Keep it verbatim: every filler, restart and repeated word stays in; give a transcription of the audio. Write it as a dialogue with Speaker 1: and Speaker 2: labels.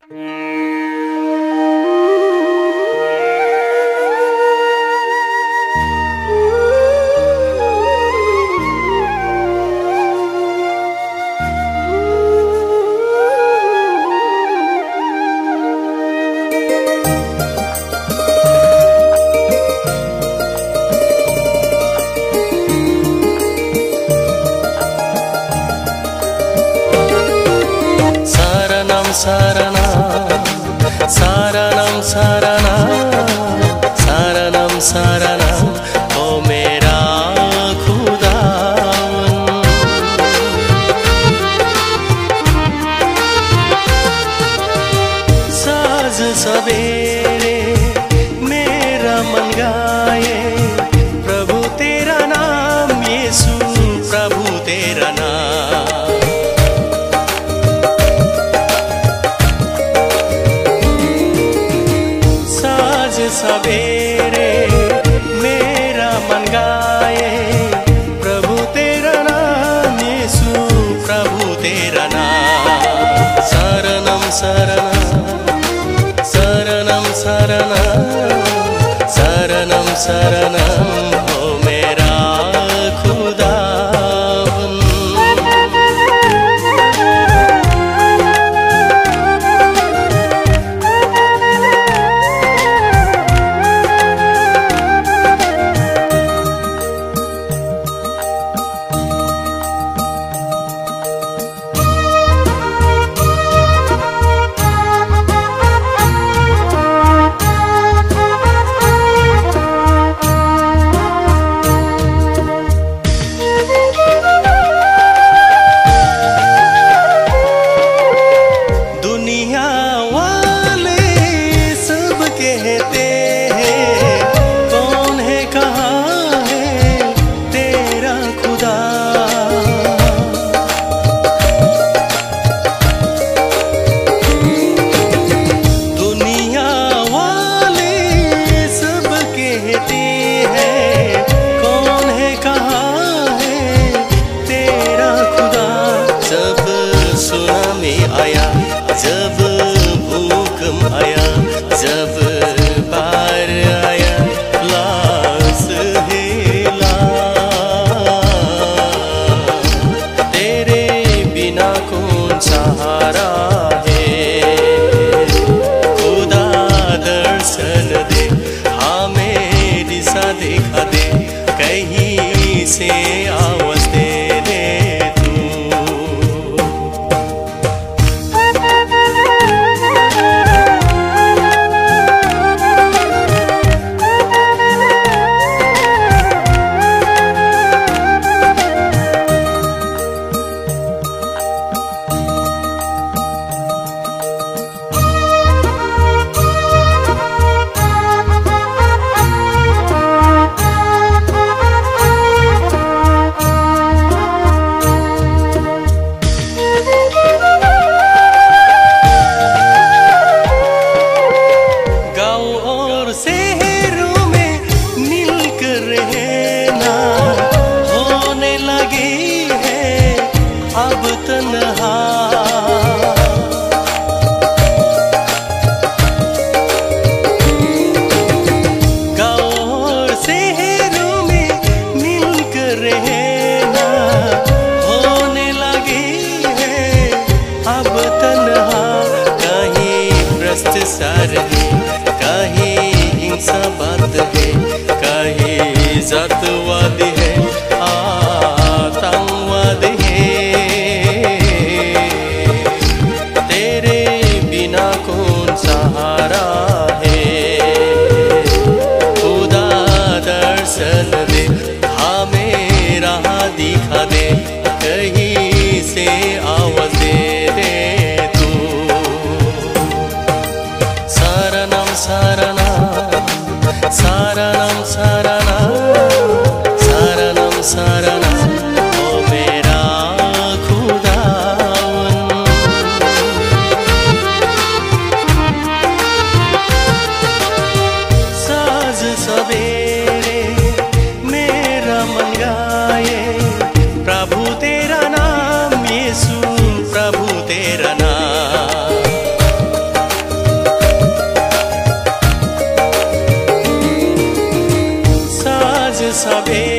Speaker 1: Saranam Saranam Saranam Saranam Saranam ओ मेरा खुदावन। साज सवेरे मेरा मन गाए प्रभु तेरा नाम, यीशु प्रभु तेरा नाम। सवेरे मेरा मन गाए प्रभु तेरा नाम, यीशु प्रभु तेरा नाम। शरणम शरणम शरणम शरणम शरणम शरणम ओ मेरा खुदावन। जब भूकंप आया, जब बाढ़ आया, लाश हिला, तेरे बिना कौन सहारा है। खुदा दर्शन दे, हमें दिशा दिखा दे, कहीं से आवाज दे दे तू। अब तन्हा गाँव और शहरों में मिलकर रहना होने लगी है अब तन्हा। कहीं भ्रष्टाचार है, कहीं हिंसा बात है, कहीं जातवाद है, आतंकवाद है। कौन सहारा है। खुदा दर्शन दे, हमें राह दिखा दे, कहीं से आवाज दे दे तू। शरणम शरणम शरणम शरणम शरणम शरणम ओ मेरा खुदावन। भावे